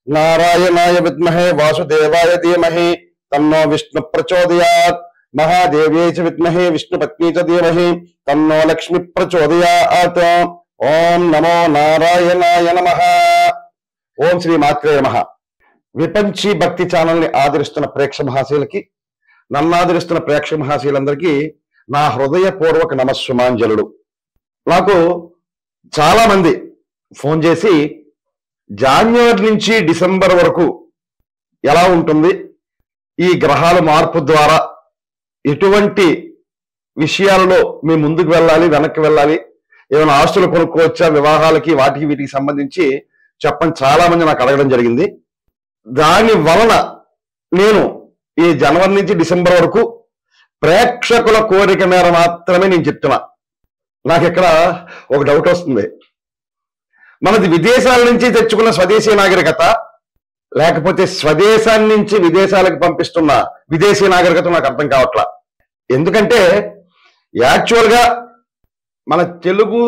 నారాయణాయ విద్మహే వాసుదేవాయ ధీమహి తన్నో విష్ణు ప్రచోదయాత్ మహాదేవ్యై చ విద్మహే విష్ణుపత్ని చ ధీమహి తన్నో లక్ష్మి ప్రచోదయాత్. ఓం నమో నారాయణాయ నమః. ఓం శ్రీ మాత్రే నమః. విపంచి భక్తి ఛానల్ ని ఆదరిస్తున్న ప్రేక్షక మహాశీలకి, నన్ను ఆదరిస్తున్న ప్రేక్షక మహాశీలందరికీ నా హృదయపూర్వక నమస్సుమాంజలుడు. నాకు చాలా మంది ఫోన్ చేసి జనవరి నుంచి డిసెంబర్ వరకు ఎలా ఉంటుంది, ఈ గ్రహాల మార్పు ద్వారా ఎటువంటి విషయాలలో మేము ముందుకు వెళ్ళాలి, వెనక్కి వెళ్ళాలి, ఏమైనా ఆస్తులు కొనుక్కోవచ్చా, వివాహాలకి వాటికి వీటికి సంబంధించి చెప్పని చాలా మంది నాకు అడగడం జరిగింది. దాని వలన నేను ఈ జనవరి నుంచి డిసెంబర్ వరకు ప్రేక్షకుల కోరిక మేర మాత్రమే నేను చెప్తున్నా. నాకు ఇక్కడ ఒక డౌట్ వస్తుంది, మనది విదేశాల నుంచి తెచ్చుకున్న స్వదేశీ నాగరికత లేకపోతే స్వదేశాన్ని నుంచి విదేశాలకు పంపిస్తున్న విదేశీ నాగరికత నాకు అర్థం కావట్లా. ఎందుకంటే యాక్చువల్గా మన తెలుగు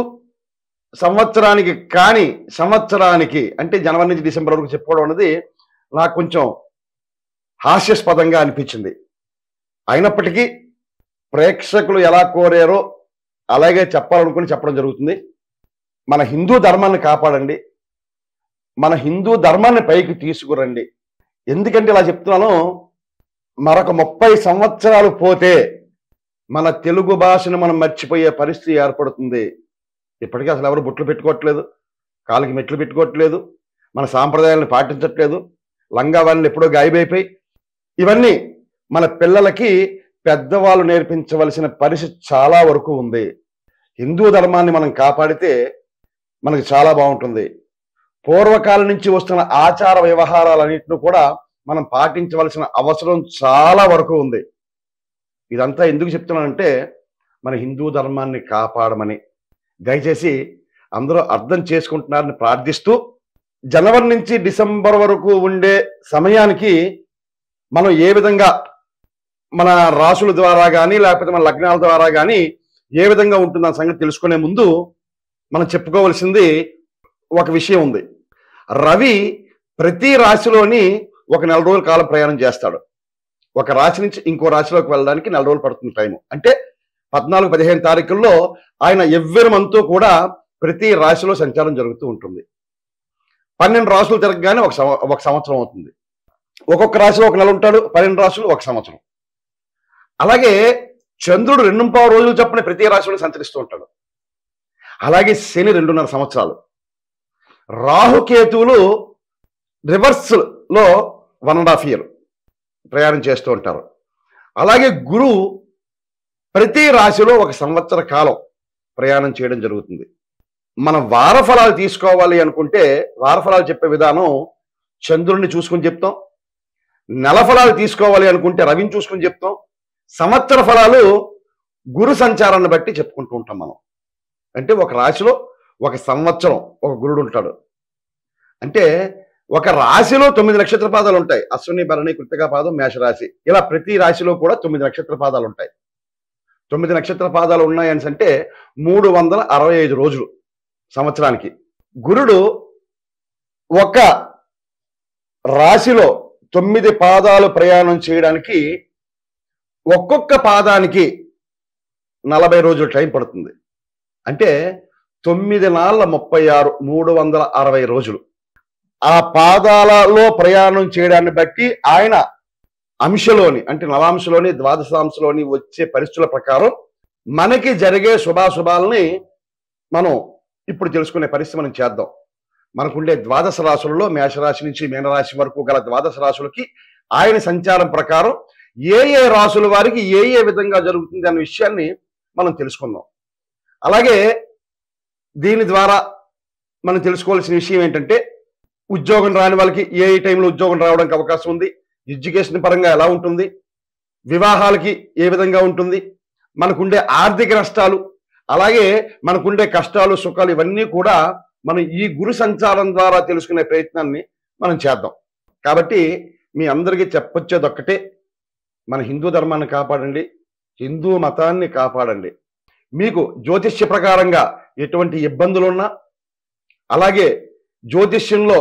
సంవత్సరానికి అంటే జనవరి నుంచి డిసెంబర్ వరకు చెప్పుకోవడం అనేది నాకు కొంచెం హాస్యాస్పదంగా అనిపించింది. అయినప్పటికీ ప్రేక్షకులు ఎలా కోరారో అలాగే చెప్పాలనుకుని చెప్పడం జరుగుతుంది. మన హిందూ ధర్మాన్ని కాపాడండి, మన హిందూ ధర్మాన్ని పైకి తీసుకురండి. ఎందుకంటే ఇలా చెప్తున్నాను, మరొక 30 సంవత్సరాలు పోతే మన తెలుగు భాషను మనం మర్చిపోయే పరిస్థితి ఏర్పడుతుంది. ఇప్పటికీ అసలు ఎవరు బొట్లు పెట్టుకోవట్లేదు, కాలికి మెట్లు పెట్టుకోవట్లేదు, మన సాంప్రదాయాలను పాటించట్లేదు, లంగా వాళ్ళని ఎప్పుడో గాయబైపోయి. ఇవన్నీ మన పిల్లలకి పెద్దవాళ్ళు నేర్పించవలసిన పరిస్థితి చాలా వరకు ఉంది. హిందూ ధర్మాన్ని మనం కాపాడితే మనకి చాలా బాగుంటుంది. పూర్వకాలం నుంచి వస్తున్న ఆచార వ్యవహారాలన్నింటినీ కూడా మనం పాటించవలసిన అవసరం చాలా వరకు ఉంది. ఇదంతా ఎందుకు చెప్తున్నానంటే మన హిందూ ధర్మాన్ని కాపాడమని. దయచేసి అందరూ అర్థం చేసుకుంటున్నారని ప్రార్థిస్తూ, జనవరి నుంచి డిసెంబర్ వరకు ఉండే సమయానికి మనం ఏ విధంగా మన రాసుల ద్వారా కానీ లేకపోతే మన లగ్నాల ద్వారా కానీ ఏ విధంగా ఉంటుందన్న సంగతి తెలుసుకునే ముందు మనం చెప్పుకోవాల్సింది ఒక విషయం ఉంది. రవి ప్రతి రాశిలోని ఒక 4 రోజుల కాలం ప్రయాణం చేస్తాడు. ఒక రాశి నుంచి ఇంకో రాశిలోకి వెళ్ళడానికి 4 రోజులు పడుతుంది టైం. అంటే 14-15 తారీఖుల్లో ఆయన ఎవ్వరి మంతు కూడా ప్రతి రాశిలో సంచారం జరుగుతూ ఉంటుంది. 12 రాశులు తిరగగానే ఒక సంవత్సరం అవుతుంది. ఒక్కొక్క రాశిలో ఒక నెల ఉంటాడు, 12 రాశులు ఒక సంవత్సరం. అలాగే చంద్రుడు 2.5 రోజులు చొప్పున ప్రతి రాశిలో సంచరిస్తూ ఉంటాడు. అలాగే శని 2.5 సంవత్సరాలు. రాహుకేతువులు రివర్స్ లో 1.5 year ప్రయాణం చేస్తూ ఉంటారు. అలాగే గురువు ప్రతి రాశిలో ఒక సంవత్సర కాలం ప్రయాణం చేయడం జరుగుతుంది. మన వారఫలాలు తీసుకోవాలి అనుకుంటే వారఫలాలు చెప్పే విధానం చంద్రుడిని చూసుకుని చెప్తాం. నెల ఫలాలు తీసుకోవాలి అనుకుంటే రవిని చూసుకుని చెప్తాం. సంవత్సర ఫలాలు గురు సంచారాన్ని బట్టి చెప్పుకుంటూ ఉంటాం మనం. అంటే ఒక రాశిలో ఒక సంవత్సరం ఒక గురుడు ఉంటాడు. అంటే ఒక రాశిలో 9 నక్షత్ర పాదాలు ఉంటాయి. అశ్విని, భరణి, కృత్తిక పాదం, మేషరాశి. ఇలా ప్రతి రాశిలో కూడా 9 నక్షత్ర పాదాలు ఉంటాయి. 9 నక్షత్ర పాదాలు ఉన్నాయని అంటే 365 రోజులు సంవత్సరానికి. గురుడు ఒక రాశిలో 9 పాదాలు ప్రయాణం చేయడానికి ఒక్కొక్క పాదానికి 40 రోజులు టైం పడుతుంది. అంటే 9 నాళ్ళ 36 360 రోజులు. ఆ పాదాలలో ప్రయాణం చేయడాన్ని బట్టి ఆయన అంశలోని అంటే నవాంశలోని ద్వాదశాంశలోని వచ్చే పరిస్థితుల ప్రకారం మనకి జరిగే శుభాశుభాలని మనం ఇప్పుడు తెలుసుకునే పరిస్థితి మనం చేద్దాం. మనకుండే ద్వాదశ రాశులలో మేషరాశి నుంచి మీనరాశి వరకు గల ద్వాదశ రాశులకి ఆయన సంచారం ప్రకారం ఏ ఏ రాశుల వారికి ఏ ఏ విధంగా జరుగుతుంది అనే విషయాన్ని మనం తెలుసుకుందాం. అలాగే దీని ద్వారా మనం తెలుసుకోవాల్సిన విషయం ఏంటంటే ఉద్యోగం రాని వాళ్ళకి ఏ టైంలో ఉద్యోగం రావడానికి అవకాశం ఉంది, ఎడ్యుకేషన్ పరంగా ఎలా ఉంటుంది, వివాహాలకి ఏ విధంగా ఉంటుంది, మనకుండే ఆర్థిక నష్టాలు, అలాగే మనకుండే కష్టాలు సుఖాలు ఇవన్నీ కూడా మనం ఈ గురు సంచారం ద్వారా తెలుసుకునే ప్రయత్నాన్ని మనం చేద్దాం. కాబట్టి మీ అందరికీ చెప్పొచ్చేది ఒక్కటే, మన హిందూ ధర్మాన్ని కాపాడండి, హిందూ మతాన్ని కాపాడండి. మీకు జ్యోతిష్య ప్రకారంగా ఎటువంటి ఇబ్బందులు ఉన్నా, అలాగే జ్యోతిష్యంలో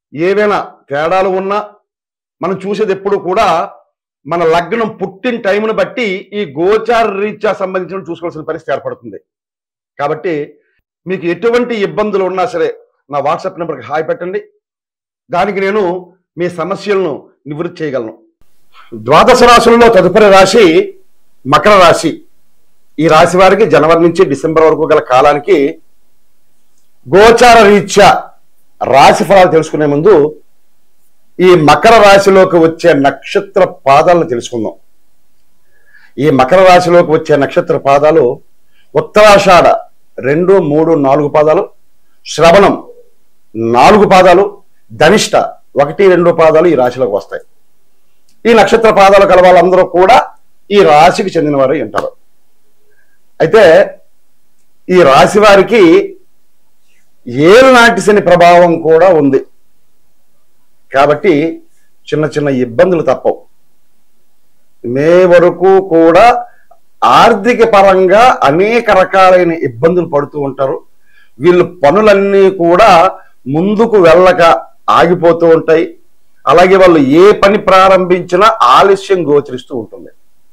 ఏవైనా తేడాలు ఉన్నా మనం చూసేది ఎప్పుడు కూడా మన లగ్నం పుట్టిన టైంను బట్టి ఈ గోచార రీత్యా సంబంధించిన చూసుకోవాల్సిన పరిస్థితి ఏర్పడుతుంది. కాబట్టి మీకు ఎటువంటి ఇబ్బందులు ఉన్నా సరే నా వాట్సాప్ నెంబర్కి హాయ్ పెట్టండి. దానికి నేను మీ సమస్యలను నివృత్తి చేయగలను. ద్వాదశ రాశుల్లో తదుపరి రాశి మకర రాశి. ఈ రాశి వారికి జనవరి నుంచి డిసెంబర్ వరకు గల కాలానికి గోచార రీత్యా రాశి ఫలాలు తెలుసుకునే ముందు ఈ మకర రాశిలోకి వచ్చే నక్షత్ర పాదాలను తెలుసుకుందాం. ఈ మకర రాశిలోకి వచ్చే నక్షత్ర పాదాలు ఉత్తరాషాఢ 2, 3, 4 పాదాలు, శ్రవణం 4 పాదాలు, ధనిష్ట 1, 2 పాదాలు ఈ రాశిలోకి వస్తాయి. ఈ నక్షత్ర పాదాలు కల వాళ్ళందరూ కూడా ఈ రాశికి చెందినవారు అంటారు. అయితే ఈ రాశి వారికి ఏలినాటి శని ప్రభావం కూడా ఉంది. కాబట్టి చిన్న చిన్న ఇబ్బందులు తప్పవు. మే వరకు కూడా ఆర్థిక పరంగా అనేక రకాలైన ఇబ్బందులు పడుతూ ఉంటారు. వీళ్ళు పనులన్నీ కూడా ముందుకు వెళ్ళక ఆగిపోతూ ఉంటాయి. అలాగే వాళ్ళు ఏ పని ప్రారంభించినా ఆలస్యం గోచరిస్తూ ఉంటుంది.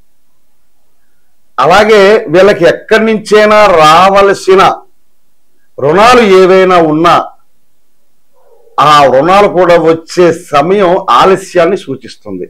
అలాగే వీళ్ళకి ఎక్కడి నుంచైనా రావలసిన రుణాలు ఏవైనా ఉన్నా ఆ రుణాలు కూడా వచ్చే సమయం ఆలస్యాన్ని సూచిస్తుంది.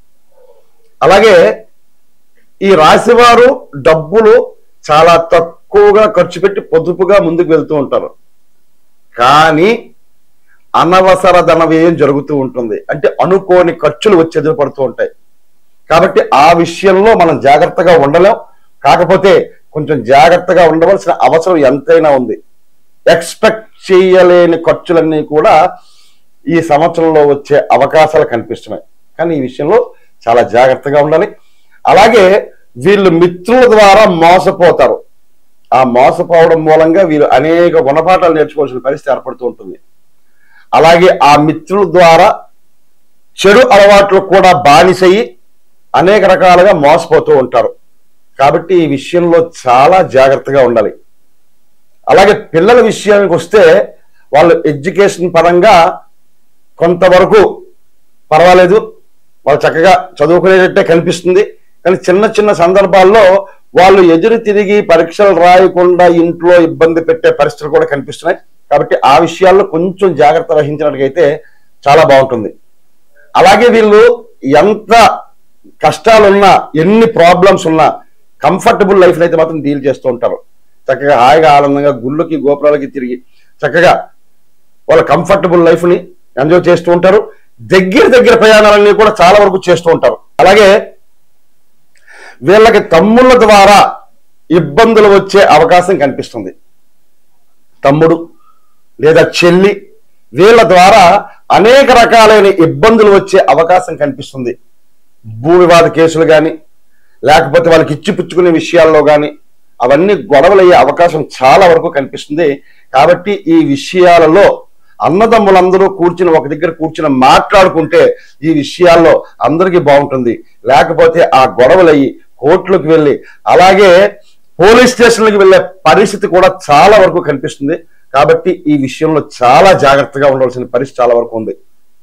అలాగే ఈ రాశివారు డబ్బులు చాలా తక్కువగా ఖర్చు పెట్టి పొదుపుగా ముందుకు వెళ్తూ ఉంటారు. కానీ అనవసర ధన వ్యయం జరుగుతూ ఉంటుంది. అంటే అనుకోని ఖర్చులు వచ్చి ఎదురుపడుతూ ఉంటాయి. కాబట్టి ఆ విషయంలో మనం జాగ్రత్తగా ఉండలేం. కాకపోతే కొంచెం జాగ్రత్తగా ఉండవలసిన అవసరం ఎంతైనా ఉంది. ఎక్స్పెక్ట్ చేయలేని ఖర్చులన్నీ కూడా ఈ సంవత్సరంలో వచ్చే అవకాశాలు కనిపిస్తున్నాయి. కానీ ఈ విషయంలో చాలా జాగ్రత్తగా ఉండాలి. అలాగే వీళ్ళు మిత్రుల ద్వారా మోసపోతారు. ఆ మోసపోవడం మూలంగా వీళ్ళు అనేక గుణపాఠాలు నేర్చుకోవాల్సిన పరిస్థితి ఏర్పడుతూ ఉంటుంది. అలాగే ఆ మిత్రుల ద్వారా చెడు అలవాట్లు కూడా బానిసయ్యి అనేక రకాలుగా మోసపోతూ ఉంటారు. కాబట్టి ఈ విషయంలో చాలా జాగ్రత్తగా ఉండాలి. అలాగే పిల్లల విషయానికి వస్తే వాళ్ళు ఎడ్యుకేషన్ పరంగా కొంతవరకు పర్వాలేదు, వాళ్ళు చక్కగా చదువుకునేటట్టే కనిపిస్తుంది. కానీ చిన్న చిన్న సందర్భాల్లో వాళ్ళు ఎదురు తిరిగి పరీక్షలు రాయకుండా ఇంట్లో ఇబ్బంది పెట్టే పరిస్థితులు కూడా కనిపిస్తున్నాయి. కాబట్టి ఆ విషయాల్లో కొంచెం జాగ్రత్త వహించినట్టుగైతే చాలా బాగుంటుంది. అలాగే వీళ్ళు ఎంత కష్టాలున్నా, ఎన్ని ప్రాబ్లమ్స్ ఉన్నా కంఫర్టబుల్ లైఫ్ అయితే మాత్రం డీల్ చేస్తూ ఉంటారు. చక్కగా హాయిగా ఆనందంగా గుళ్ళకి గోపురాలకి తిరిగి చక్కగా వాళ్ళ కంఫర్టబుల్ లైఫ్ని ఎంజాయ్ చేస్తూ ఉంటారు. దగ్గర ప్రయాణాలన్నీ కూడా చాలా వరకు చేస్తూ ఉంటారు. అలాగే వీళ్ళకి తమ్ముళ్ళ ద్వారా ఇబ్బందులు వచ్చే అవకాశం కనిపిస్తుంది. తమ్ముడు లేదా చెల్లి వీళ్ళ ద్వారా అనేక రకాలైన ఇబ్బందులు వచ్చే అవకాశం కనిపిస్తుంది. భూ వివాద కేసులు కానీ లేకపోతే వాళ్ళకి ఇచ్చిపుచ్చుకునే విషయాల్లో కానీ అవన్నీ గొడవలు అయ్యే అవకాశం చాలా వరకు కనిపిస్తుంది. కాబట్టి ఈ విషయాలలో అన్నదమ్ములందరూ ఒక దగ్గర కూర్చుని మాట్లాడుకుంటే ఈ విషయాల్లో అందరికీ బాగుంటుంది. లేకపోతే ఆ గొడవలు అయ్యి కోర్టులకు వెళ్ళి అలాగే పోలీస్ స్టేషన్లకు వెళ్ళే పరిస్థితి కూడా చాలా వరకు కనిపిస్తుంది. కాబట్టి ఈ విషయంలో చాలా జాగ్రత్తగా ఉండవలసిన పరిస్థితి చాలా వరకు ఉంది.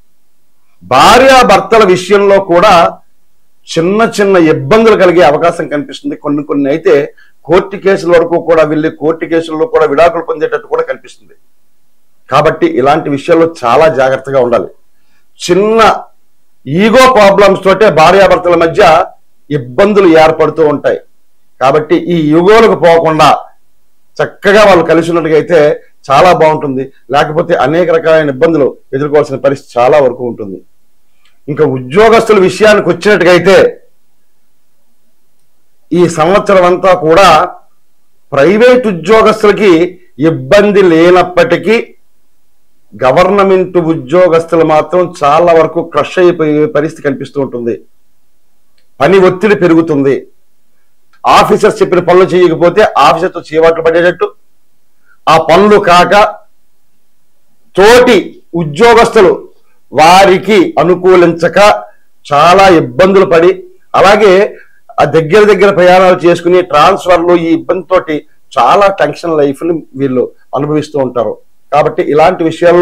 భార్యాభర్తల విషయంలో కూడా చిన్న ఇబ్బందులు కలిగే అవకాశం కనిపిస్తుంది. కొన్ని అయితే కోర్టు కేసుల వరకు కూడా వెళ్ళి కోర్టు కేసుల్లో కూడా విడాకులు పొందేటట్టు కూడా కనిపిస్తుంది. కాబట్టి ఇలాంటి విషయాల్లో చాలా జాగ్రత్తగా ఉండాలి. చిన్న ఈగో ప్రాబ్లమ్స్ తోటే భార్యాభర్తల మధ్య ఇబ్బందులు ఏర్పడుతూ ఉంటాయి. కాబట్టి ఈ ఈగోలకు పోకుండా చక్కగా వాళ్ళు కలిసి ఉన్నట్టుగా అయితే చాలా బాగుంటుంది. లేకపోతే అనేక రకాలైన ఇబ్బందులు ఎదుర్కోవాల్సిన పరిస్థితి చాలా వరకు ఉంటుంది. ఇంకా ఉద్యోగస్తుల విషయానికి వచ్చినట్టుగైతే ఈ సంవత్సరం అంతా కూడా ప్రైవేట్ ఉద్యోగస్తులకి ఇబ్బంది లేనప్పటికీ గవర్నమెంట్ ఉద్యోగస్తులు మాత్రం చాలా వరకు క్రష్ అయిపోయే పరిస్థితి కనిపిస్తూ ఉంటుంది. పని ఒత్తిడి పెరుగుతుంది. ఆఫీసర్స్ చెప్పిన పనులు చేయకపోతే ఆఫీసర్తో చీవాట్లు పడేటట్టు, ఆ పనులు కాక తోటి ఉద్యోగస్తులు వారికి అనుకూలించక చాలా ఇబ్బందులు పడి అలాగే ఆ దగ్గర ప్రయాణాలు చేసుకుని ట్రాన్స్ఫర్లు ఈ ఇబ్బందితోటి చాలా టెన్షన్ లైఫ్ని వీళ్ళు అనుభవిస్తూ ఉంటారు. కాబట్టి ఇలాంటి విషయాల్లో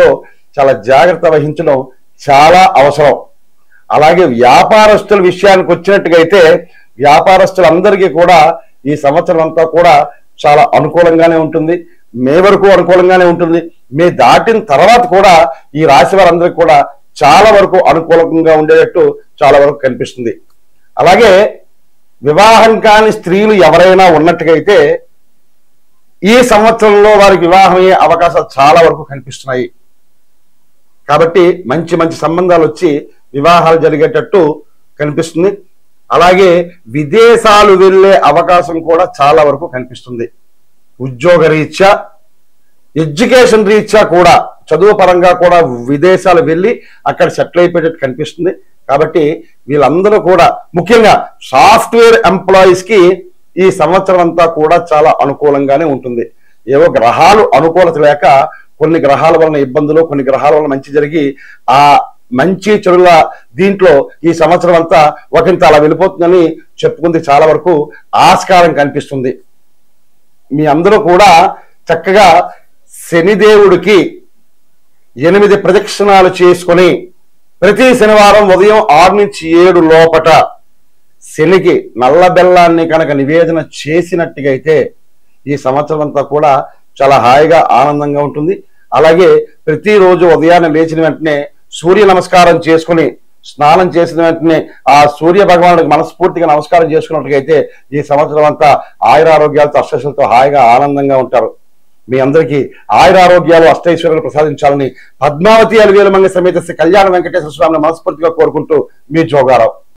చాలా జాగ్రత్త వహించడం చాలా అవసరం. అలాగే వ్యాపారస్తుల విషయానికి వచ్చినట్టుగా అయితే వ్యాపారస్తులందరికీ కూడా ఈ సంవత్సరం అంతా కూడా చాలా అనుకూలంగానే ఉంటుంది. మే వరకు అనుకూలంగానే ఉంటుంది. మే దాటిన తర్వాత కూడా ఈ రాశి వారందరికీ కూడా చాలా వరకు అనుకూలంగా ఉండేటట్టు చాలా వరకు కనిపిస్తుంది. అలాగే వివాహం కాని స్త్రీలు ఎవరైనా ఉన్నట్టుగా అయితే ఈ సంవత్సరంలో వారికి వివాహం అయ్యే అవకాశాలు చాలా వరకు కనిపిస్తున్నాయి. కాబట్టి మంచి మంచి సంబంధాలు వచ్చి వివాహాలు జరిగేటట్టు కనిపిస్తుంది. అలాగే విదేశాలు వెళ్ళే అవకాశం కూడా చాలా వరకు కనిపిస్తుంది. ఉద్యోగ రీత్యా, ఎడ్యుకేషన్ రీత్యా కూడా, చదువు పరంగా కూడా విదేశాలు వెళ్ళి అక్కడ సెటిల్ అయిపోయేటట్టు కనిపిస్తుంది. కాబట్టి వీళ్ళందరూ కూడా ముఖ్యంగా సాఫ్ట్వేర్ ఎంప్లాయీస్ కి ఈ సంవత్సరం అంతా కూడా చాలా అనుకూలంగానే ఉంటుంది. ఏవో గ్రహాలు అనుకూలత లేక కొన్ని గ్రహాల వలన ఇబ్బందులు, కొన్ని గ్రహాల వలన మంచి జరిగి ఆ మంచి చెడుల దీంట్లో ఈ సంవత్సరం అంతా ఒకంత అలా వెళ్ళిపోతుందని చెప్పుకుంది చాలా వరకు ఆస్కారం కనిపిస్తుంది. మీ అందరూ కూడా చక్కగా శనిదేవుడికి 8 ప్రదక్షిణాలు చేసుకొని ప్రతి శనివారం ఉదయం 6 నుంచి 7 లోపట శనికి నల్ల బెల్లాన్ని కనుక నివేదన చేసినట్టుగా అయితే ఈ సంవత్సరం అంతా కూడా చాలా హాయిగా ఆనందంగా ఉంటుంది. అలాగే ప్రతిరోజు ఉదయాన్నే లేచిన వెంటనే సూర్య నమస్కారం చేసుకుని స్నానం చేసిన వెంటనే ఆ సూర్య భగవానుడికి మనస్ఫూర్తిగా నమస్కారం చేసుకున్నట్టుగా అయితే ఈ సంవత్సరం అంతా ఆయురారోగ్యాలతో అష్టైశ్వర్యాలతో హాయిగా ఆనందంగా ఉంటారు. మీ అందరికీ ఆయురారోగ్యాలు అష్టైశ్వర్యాలు ప్రసాదించాలని పద్మావతి అలివేలు మంగ సమేత శ్రీ కళ్యాణ వెంకటేశ్వర స్వామిని మనస్ఫూర్తిగా కోరుకుంటూ మీ జోగారావు.